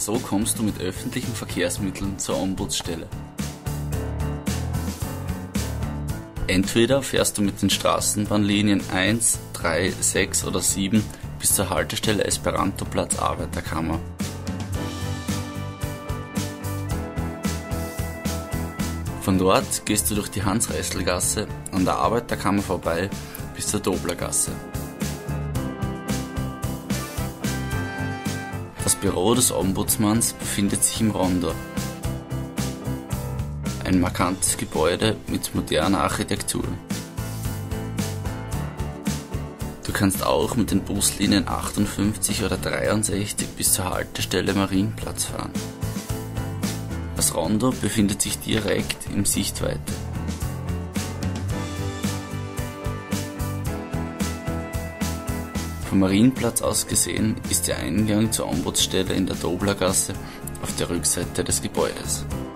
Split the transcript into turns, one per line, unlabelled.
So kommst du mit öffentlichen Verkehrsmitteln zur Ombudsstelle. Entweder fährst du mit den Straßenbahnlinien 1, 3, 6 oder 7 bis zur Haltestelle Esperantoplatz Arbeiterkammer. Von dort gehst du durch die Hans-Ressel-Gasse an der Arbeiterkammer vorbei bis zur Doblergasse. Das Büro des Ombudsmanns befindet sich im Rondo. Ein markantes Gebäude mit moderner Architektur. Du kannst auch mit den Buslinien 58 oder 63 bis zur Haltestelle Marienplatz fahren. Das Rondo befindet sich direkt in Sichtweite. Vom Marienplatz aus gesehen ist der Eingang zur Ombudsstelle in der Doblergasse auf der Rückseite des Gebäudes.